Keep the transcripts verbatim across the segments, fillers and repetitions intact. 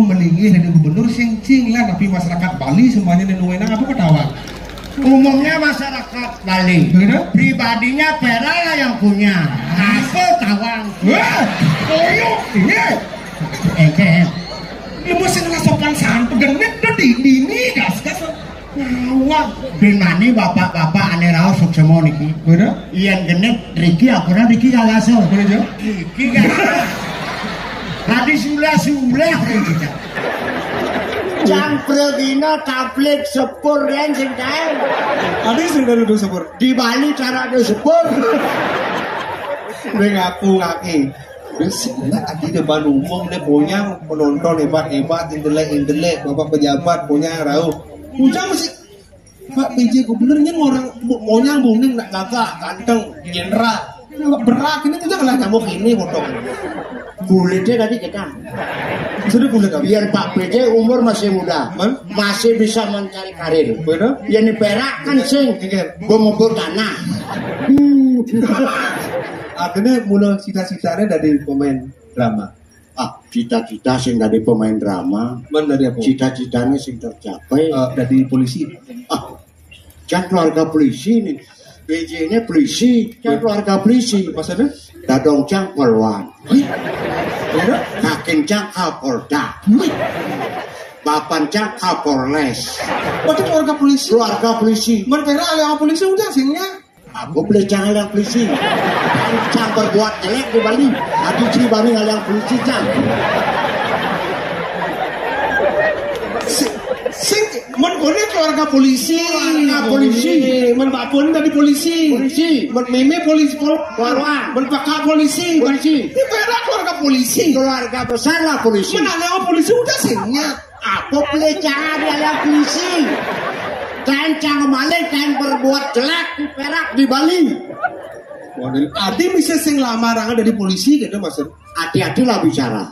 meninggi dari gubernur sing cing lah tapi masyarakat Bali semuanya nenuenang apa ketawa. Umumnya masyarakat Bali. Begitu? Pribadinya Pera lah yang punya. Aku tawang. Wah, koyo ini. Eh, Ibu sing sopan santun genit tuh di dini gas gas. ngawak. Binani bapak-bapak ane rao suksemo niki. Bener? Iyan genit Riki apura Riki kalaso. Bener jo? Riki kan. Hadi sulah-sulah kita. Campur dina tablet sepur yang sing kae. Ada sing dari dulu sepur. Di Bali cara ada sepur. Gue ngaku ngaki. Sebenarnya tadi depan umum dia punya penonton hebat-hebat, intelek-intelek, bapak pejabat punya rau. Ujang masih Pak P J gubernurnya orang punya bungning nak gagah, ganteng, jenderal. Berak ini kita kalah nyamuk ini potong. Kulitnya tadi kita. Sudah kulit apa? Biar Pak P J umur masih muda, Man? masih bisa mencari karir. Bener? Yang di Perak kan sing gomobor tanah. Akhirnya mulai cita-citanya dari pemain drama. Ah, cita-cita sing dari pemain drama. Man dari apa? Cita-citanya sing tercapai. Uh, dari polisi. Ah, kan keluarga polisi nih. P J-nya polisi, kan keluarga polisi. Maksudnya? Dadong cang polwan. Bener? Kakin cang kapolda. Bapan cang kapolres. Berarti keluarga polisi. Keluarga polisi. Man Perak yang polisi udah singnya. Aku beli cang yang polisi. Cang berbuat jelek di Bali. Aku ciri Bali yang polisi cang. Sing, man kone keluarga polisi. Keluarga polisi. Man bapun dari polisi. Polisi. Man meme polisi. Keluarga. Man pakak polisi. Polisi. Di Perak keluarga polisi. Keluarga besar lah polisi. Man ada polisi udah singnya. Aku beli cang yang polisi. Kain cang malik, kain berbuat jelek di Perak di Bali. Waduh, adi bisa sing lamarangan dari polisi gitu maksud. Hati-hati lah bicara.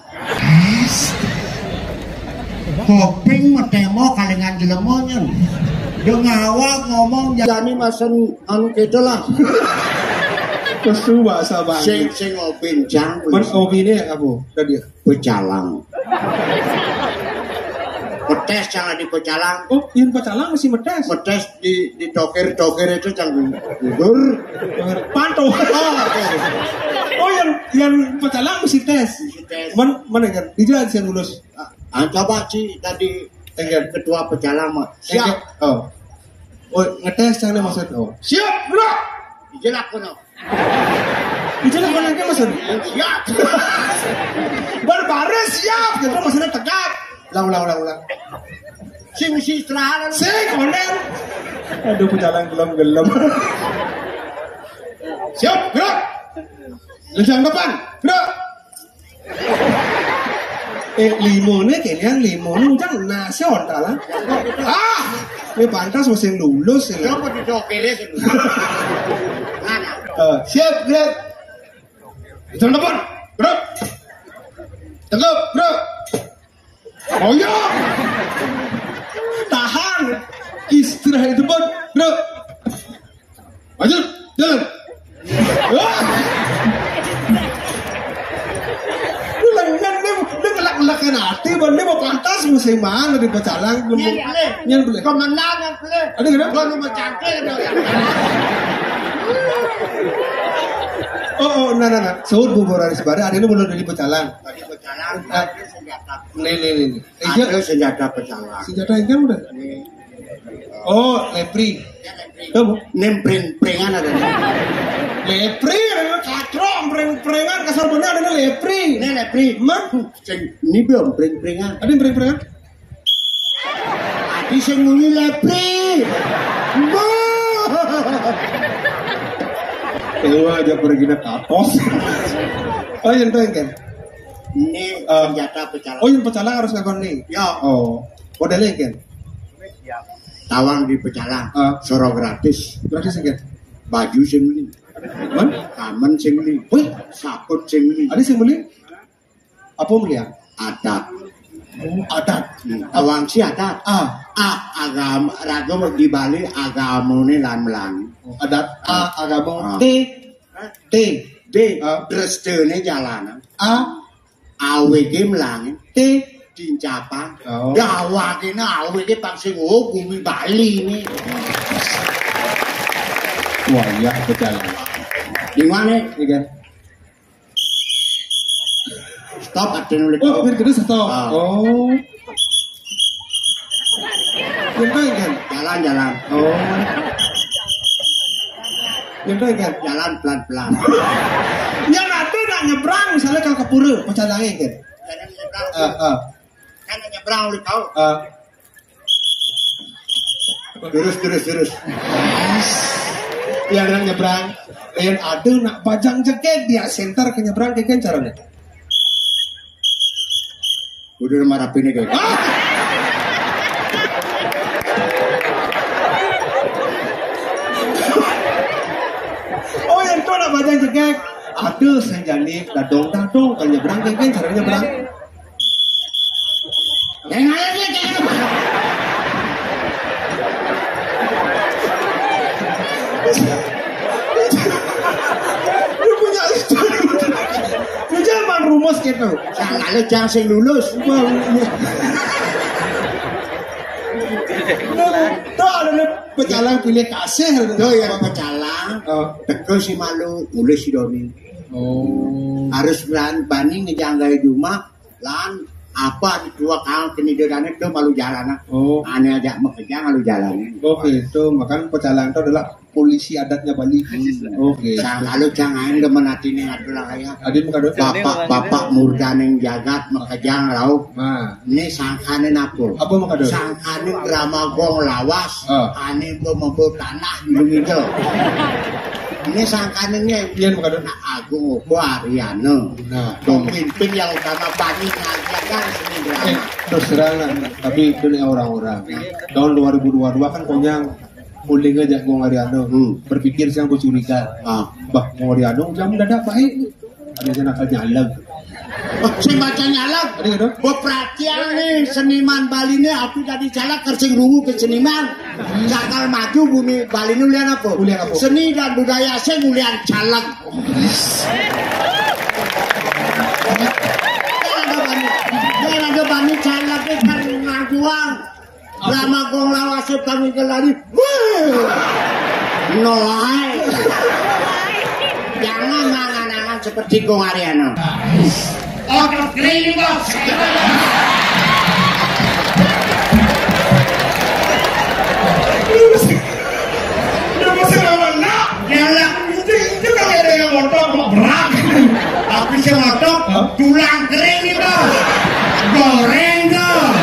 Koping metemo kalingan jelemonya. Dia ngawak ngomong jadi masen anu gitu lah. Kesu bahasa Sing banget. sing opin jang. Man opini apa? Tadi. Pecalang. Metes jangan di pecalang. Oh, yang pacalang masih metes. Metes di di toker-toker itu jangan gugur. Pantau. Oh, yang yang pacalang masih tes. Tes. Man mana kan? Dijelasin saya lulus. Ah, coba sih tadi Enggak. ketua pecalang mah. Siap. Oh. Oh, ngetes sana maksud. Oh. Siap, bro. Dijelak kono. Dijelasin mana kan maksud? Siap. Berbaris siap. Gitu maksudnya tegak. Ulang, ulang, ulang, ulang. Si misi istirahat. Sing, konen. Aduh, pacalang gelem-gelem. Siap, gerak. Lencang depan, gerak. Eh, limonnya kayaknya limonnya udah nasi ontalan. Ah, ini pantas masih lulus ya. Coba di tokernya gitu. Mana? Uh, siap, gerak. Lencang depan, gerak. Tegap, gerak. Oh ya, tahan. Istirahat itu pun, gerak. Maju, jalan. Ah. Ngelak-ngelakin hati, benda mau pantas musim mana di pecalang. Nyen boleh. Nyen boleh. Kemenangan boleh. Ada kenapa? Gua lu macangkel dong. Oh, oh, nah, nah, nah. Sahut bubur aris bara, ada ini mulai dari pecalang. Tadi pecalang, ada senjata. Nih, nih, nih. Eh, Ada senjata pecalang. senjata yang kan udah. Oh, lepri. Kamu? Nempring-pringan ada. Lepri, ada katrong, pring-pringan, kasar benar ada lepri. Ini lepri. Man, Ini belum pring-pringan. ada yang pring-pringan? Adi sing muni lepri. Lu aja pergi ke kapos. Oh, yang itu yang kan? Ini Uh, senjata pecalang. Oh, yang pecalang harus ngakon nih. Ya, Oh, modelnya yang kan? tawang di pecalang. Ah. Soro gratis. Gratis yang kan? Baju sing beli. Man, Kamen sing beli. wih, Saput sing beli. ada yang beli? Apa beli ya? Adat. Oh, adat. Awang si adat. Ah, Ah, agama ragam di Bali agamane lan melang. adat. A, agama. Ah. T, T, D, Ah. drestene jalanan. A, A W G melang. T, Cincapa. Oh. Dawa kene awe iki Pak sing oh bumi Bali ini. Wah, iya berjalan. Di mana? Iya. Stop ada nulis. Oh, biar terus stop. Ah. Oh. Nyentai kan? Jalan-jalan. Oh. Nyentai kan? Jalan pelan-pelan. Yang ada nak nyebrang misalnya kalau ke pura, pecalangnya kan? Jalan nyebrang. Ah, ah. Kan nyebrang oleh kau. Ah. Terus terus terus. Yang nak nyebrang, yang ada nak bajang jeket dia center ke nyebrang ke kan caranya? Udah marah pini guys. Ah! Oh yang tu nak bajang jeket, ada saya jadi dadong dadong ke nyebrang ke kan caranya nyebrang? Yang ada dia jangan. Dia punya istri. Dia jangan rumus gitu. Jangan lu jangan sing lulus. Tuh ada pecalang pilih kasih. Tuh yang pecalang. Oh. Teko si malu mulai si Doni. Oh. Harus lan bani ngejanggai rumah lan apa dua kang kenidiran itu malu jalan. Oh. Aneh aja mengejar malu jalan. Oke, itu makanya pecalang itu adalah polisi adatnya Bali. Oke. Jangan lalu jangan demen hati ini adalah kayak Adi muka doa. bapak-bapak murdaning jagat mekejang lauk. Nah, Ini sangkanin apa? apa muka doa? Sangkanin drama gong lawas. Ah. Ane itu membuat tanah gitu. Ini sangkaninnya Iya muka doa. Nak Agung Opo Ariano. Nah, Pemimpin yang utama Bani ngajarkan seni eh, drama. terus terang nah, tapi itu nih orang-orang. Nah, tahun dua ribu dua puluh dua kan konyang Uling aja Gong Ariano. Hmm. Berpikir siang ku curiga. Ah. Bah, Gong Ariano jam mendadak baik. Ada yang nakal nyalag. Oh, saya baca nyalak. Ada gitu? Gue perhatian nih seniman Bali ini aku tadi jalan kerjeng rungu ke seniman. Cakal maju bumi Bali ini ulian apa? Ulian apa? Seni dan budaya saya ulian calak. Jangan ada bani calak ini karena juang. Lama gong lawasnya kami kelari. Noai. Jangan mangan-mangan seperti Gong Ariano. Otot kering bos. Dia masih lawan nak. Jalan Itu itu kalau ada yang motor mau berat. tapi si motok tulang kering nih bos. Goreng dong.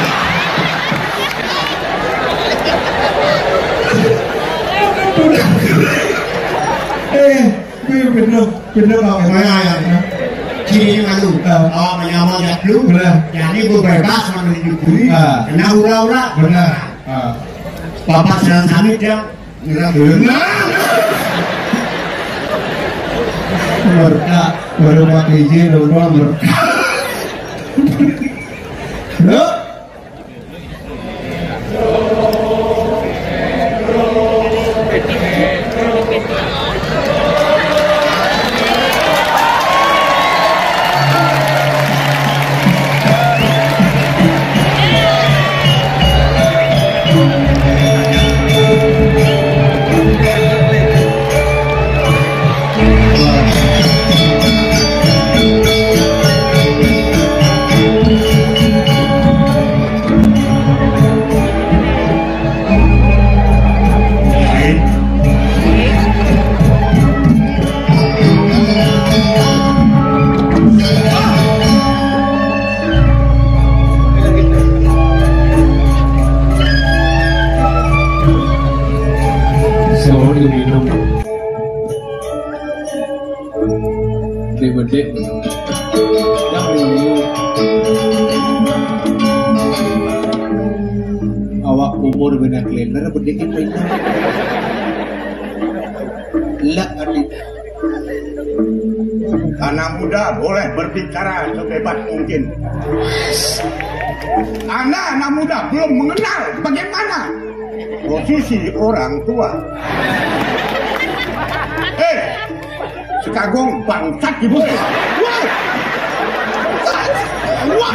Eh, bener bener bang. Ciri malu. Oh menyamar ya lu. Bener. Jadi gue bebas sama diburi. Ah. Kena ura-ura. Bener. Ah. Bapak sedang samit ya. Bener. Mereka baru pakai izin dulu mereka. Lo? Minum gede yang minum awak umur benar kalender berdikit minum lah adik Anak muda boleh berbicara sebebas mungkin. Anak-anak muda belum mengenal bagaimana posisi orang tua. Eh, sekagong bangsat ibu. Wah, Wah.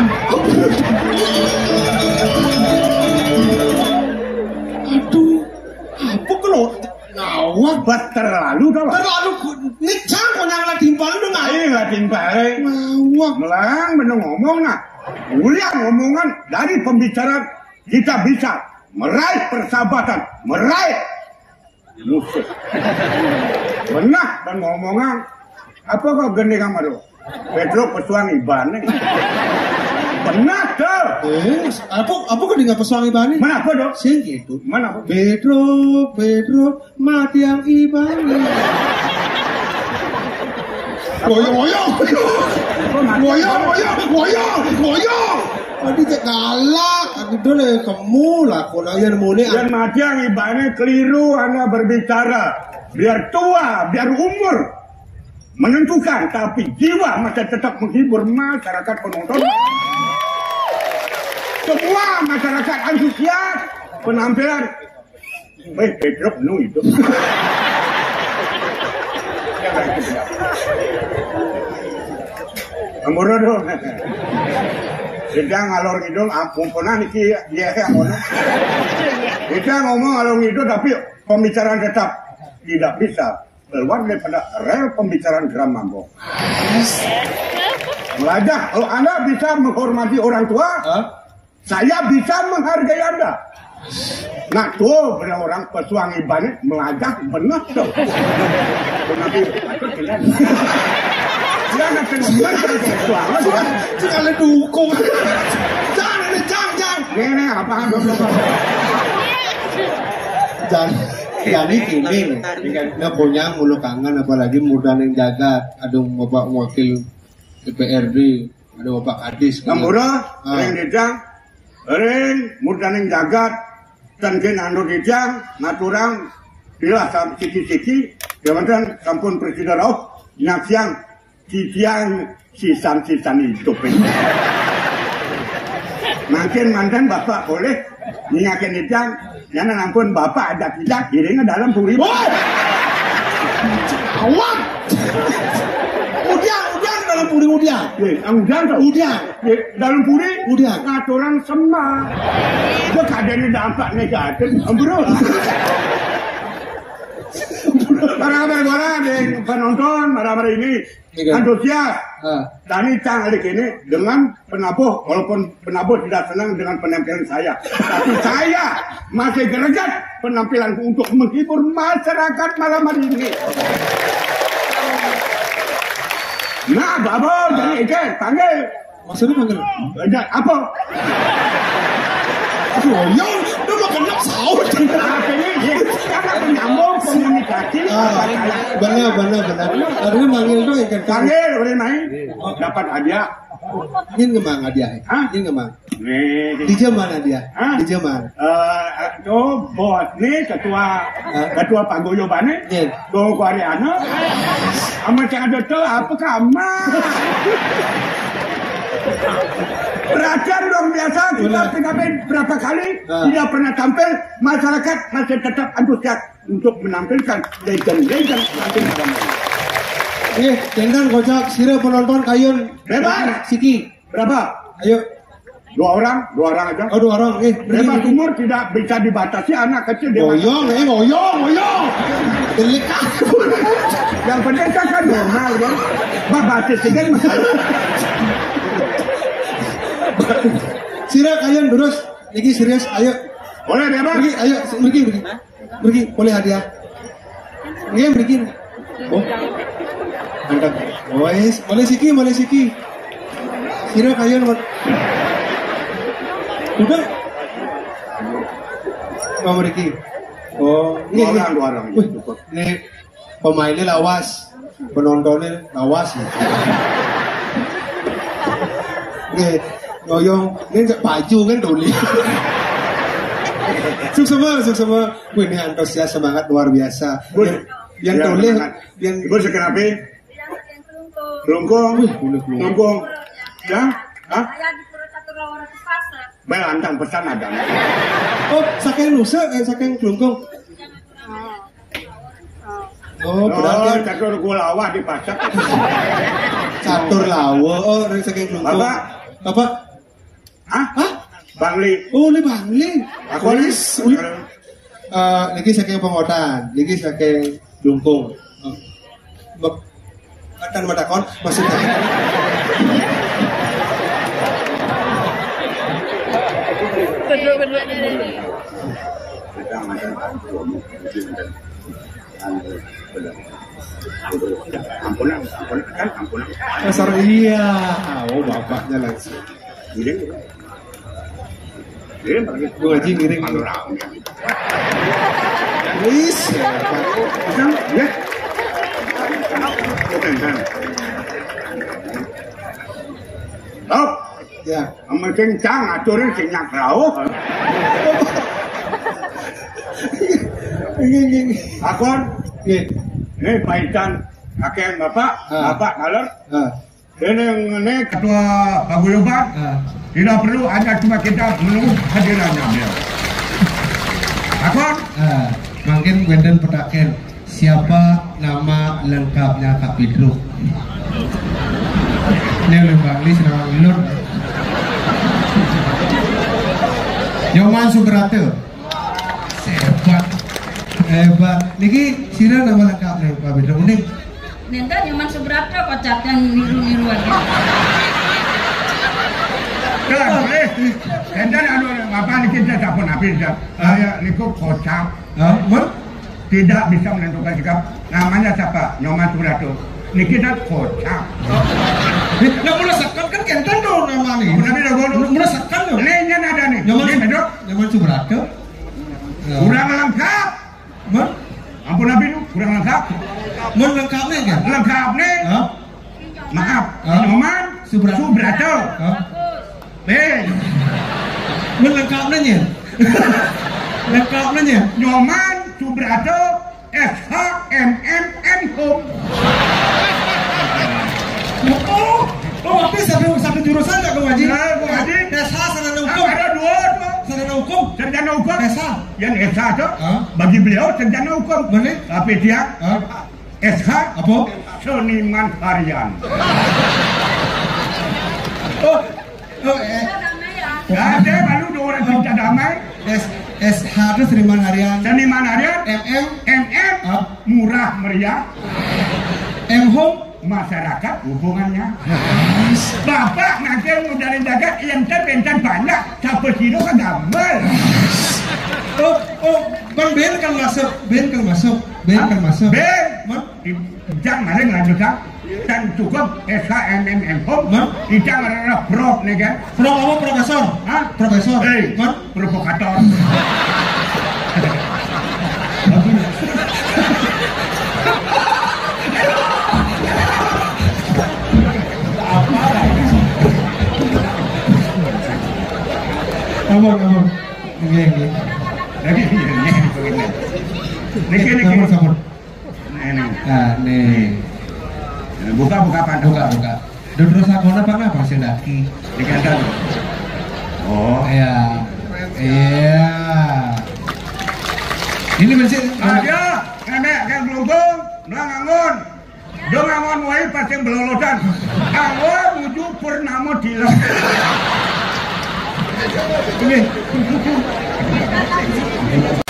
Aduh, apa kalau ngawak Buat terlalu dah. terlalu ini jangan yang lagi timpal itu nggak? Ayo lah timpal. Ngawak. Melang bener ngomong nah. Mulia ngomongan dari pembicaraan kita bisa meraih persahabatan, meraih musuh. Benar dan ngomongan apa kau gede kamu? Pedro pesuang ibane. Benar tuh. Eh, apa apa kau dengar pesuang ibane? Mana apa dong? Sing gitu. Mana apa? Pedro, Pedro, mati yang ibane. Goyong, goyong, goyong, goyong, goyong, goyong. Tadi cek galak, aku dulu kamu lah, kalau yang mulai. Dan mati yang ibane keliru anda berbicara. Biar tua, biar umur menentukan, tapi jiwa masih tetap menghibur masyarakat penonton. Semua masyarakat antusias penampilan. Eh, Pedro penuh itu. Amuro dong. Kita ngalor ngidul, kumpulan iki dia yang ngono. Kita ngomong ngalor ngidul, tapi pembicaraan tetap tidak bisa keluar daripada rel pembicaraan Gram Mambo. Melajah, kalau Anda bisa menghormati orang tua, Hah? saya bisa menghargai Anda. Nah tuh benar orang pesuang ibane melajah benar tuh. Nanti aku tidak. Jangan teman pesuang. Jangan dukung. Jangan, jangan, jangan. Ini apa dong? Jangan. Jadi gini, nah punya mulu kangen apalagi muda yang jagat, ada bapak wakil D P R D, ada bapak kadis. Kampura, ring dijang, ring muda yang jagat, dan kena ando dijang, naturang, bila sampai siki-siki, kemudian sampun presiden rauh, nyaksiang, ciciang, sisan-sisan hidup ini. Makin mantan bapak boleh, nyakin dijang, yana ampun bapak ada tidak, kiringnya dalam puri. Awak! Udiang, udiang dalam puri udiang. Eh, udiang tuh. Udiang. Eh, dalam puri, Udiang. ngaturan sembah. Dia kadang dampak negatif, bro. Para-para yang penonton, para-para ini Iya. antusias. Ah. Tani Cang Alik ini dengan penabuh, walaupun penabuh tidak senang dengan penampilan saya, tapi saya masih greget penampilanku untuk menghibur masyarakat malam hari ini. Nah, babo, jadi ikan, panggil. Maksudnya panggil? Ada apa? Goyong, lu mau kena sahur. Akhirnya dia karena penyambung komunikasi. Ah, benar, benar, benar. Karena manggil tuh ikan kang. Panggil, boleh main? Dapat hadiah. Ini kemana dia? Hah? Ini kemana? Nih, Di jam mana dia? Hah? Di jam mana? Eh, tuh bos nih ketua ketua paguyobane, Iya. tuh Koreano, sama cang ada tuh apa kamu? Perhatian dong biasa kita P K B berapa kali Ah. tidak pernah tampil, masyarakat masih tetap antusias untuk menampilkan legend-legend nanti malam ini. Eh, tendang kocak, sira penonton kayun. Bebas. Siki. Berapa? Ayo. Dua orang, dua orang aja. Oh, dua orang. Eh, Bebas pergi. umur tidak bisa dibatasi, anak kecil dia Goyong, eh, goyong, goyong. Delik aku. yang penting kan kan normal dong. Babatis ini kan masalah. Sira kayun terus. Niki serius, ayo. Boleh bebas. Pergi, ayo, pergi, pergi. Pergi, boleh hadiah. Nggih, pergi. Oh. Angkat. Oh, yes. Boleh siki, boleh siki. Sira kayun. Udah. Mau pergi. Oh, Dua orang, dua orang. Wih, ini pemainnya lawas, penontonnya lawas. Nih, ngoyong, ini baju kan tuli. Suk semua, suk semua. Wih, ini antusias semangat luar biasa. Yang, yang Ya, tuli, semangat. yang Ibu sekenapa? Kelungkung. Wih, boleh kelungkung. Kelungkung. Ya? Hah? Saya di Pura Satu Rawarat Pasar. Belantang pesan ada. oh, saking lusa, eh, saking kelungkung. Oh, Oh, berarti catur gulawah di pasar. catur lawa. Oh, saking kelungkung. Bapak, Apa? Hah? Hah? Bangli. Oh, le Bangli. Aku Polis. Eh, niki saking Pengotan, niki saking Dungkung. Bek dan madakon maksudnya. Ampunan, ampunan kan, ampunan. Pasar iya. Oh, bapaknya langsung. Miring. Miring pergi. Bu Haji miring. Wis. Kan, ya. Stop. Ya. Amal kencang aturin sing nyakrau. Ini ini. Akon, Nggih. ini paitan kakek bapak, Ah. bapak kaler. Ah. Ini ini ketua paguyuban. Ah. Tidak perlu hanya cuma kita menunggu hadirannya beliau. Akon, Ah, mungkin Gwenden Petaken, siapa nama lengkapnya Kapidruk? Ini oleh Bangli senang Lur. Nyoman Subrate. Hebat. Hebat. Niki sira nama lengkapnya Kapidruk. Ini Nenda nyaman seberapa kocak yang niru-niruan ya. kelas boleh. Dan anu apa nih kita tak pun habis dah. Saya niku kocak. ah, Mon? Tidak bisa menentukan sikap. Namanya siapa? Nyoman Subrate. Niki kita kocak. Nah, mulai sekan kan kenten dong nama nih. Tapi dah bodoh. Mulai sekan dong. Ini yang ada nih. Nyoman Ini medok. Nyoman Subrate. Kurang lengkap. Mon? Ampun Nabi itu kurang lengkap. Mon lengkapnya kan? Lengkap nih. Hah? Maaf. Ah. Nyoman Subrate. Subrate. Hah? Eh, Mon lengkapnya nya. Lengkapnya nya. Nyoman Subrate S H M M M Home. Oh, oh, tapi satu satu jurusan nggak kau Haji? Nah, Bu Haji. Desa sarjana Hukum hukum. ada dua tuh. Sarjana hukum. Sarjana hukum. S H. Yang S H tuh. Ah. Bagi beliau sarjana hukum. Mana? Tapi dia Hah? S H Apa? seniman harian. Oh, oh, eh, Gak ada baru dua orang cinta damai. S S H itu seniman harian. Seniman harian. M M M M Ah. murah meriah. M home. Masyarakat hubungannya. Bapak nanti modalin jaga ente pencan banyak. Sampai sini kan gambar. Oh, oh, Bang Ben kan masuk, Ben kan masuk, Ben kan masuk. Ben, Mon? Ijang maling lanjutan. Dan cukup S H M M M Home. Mon? Ijang adalah prof nih kan. Pro apa profesor? Hah? Profesor. Hei, Mon? provokator. Abang, abang. Ini, ini. Lagi ini ini begini. Niki niki. Sabar, sabar. Ini ini. Nah, nih. Buka buka pantu. Buka, buka. Duduk sakona apa apa sih daki? Dikandang. Oh. Iya. Iya. Ini masih Aja, nenek kan gelunggung, nang ngangon. Do ngangon wae pasti belolotan. Awal menuju purnama dilang. ini.